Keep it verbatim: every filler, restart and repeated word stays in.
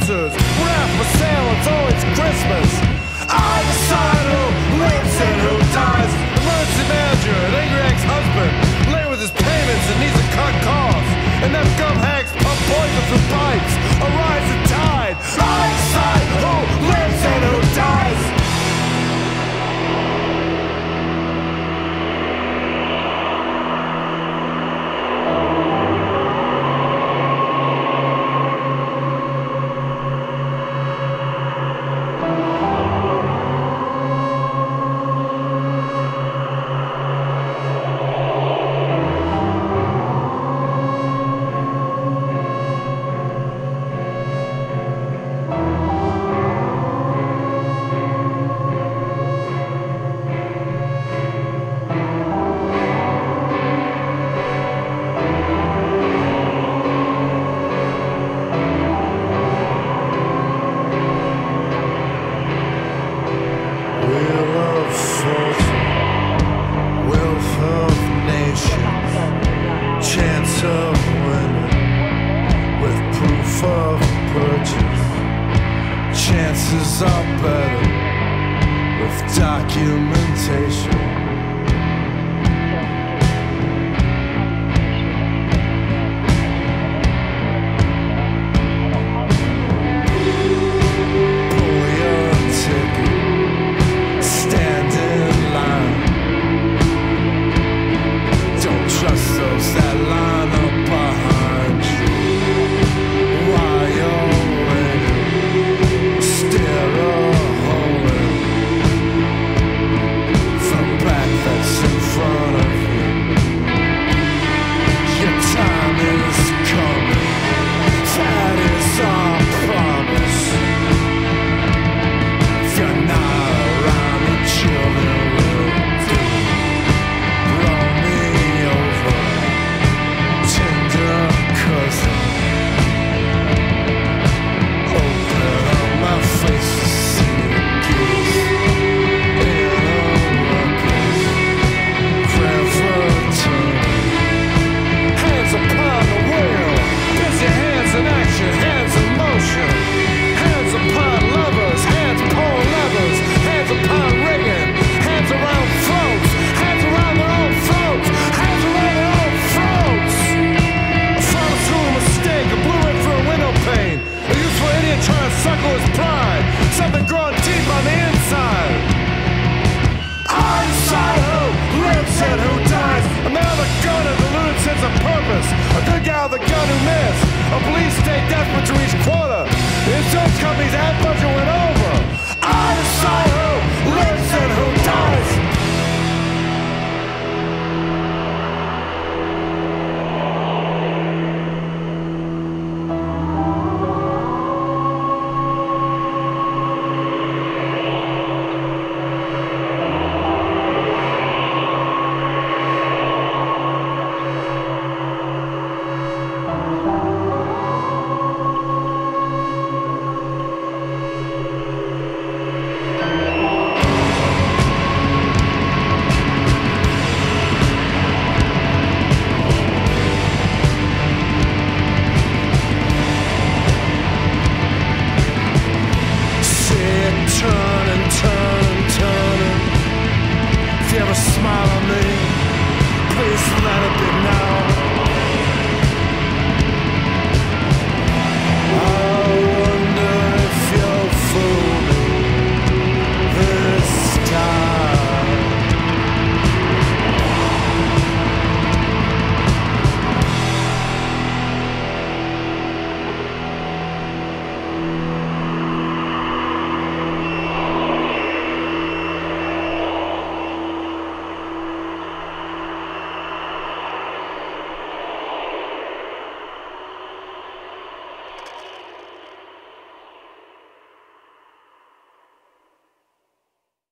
posters, wrapped for sale, it's always Christmas. I decide who lives and who dies. Emergency manager, an angry ex-husband, late with his payments and needs a cut cost. And them gum hags pump poison through pipes, a rising tide. I decide who lives and who dies. The gun who missed. A police state desperate to reach quota. The insurance companies ad budget went up.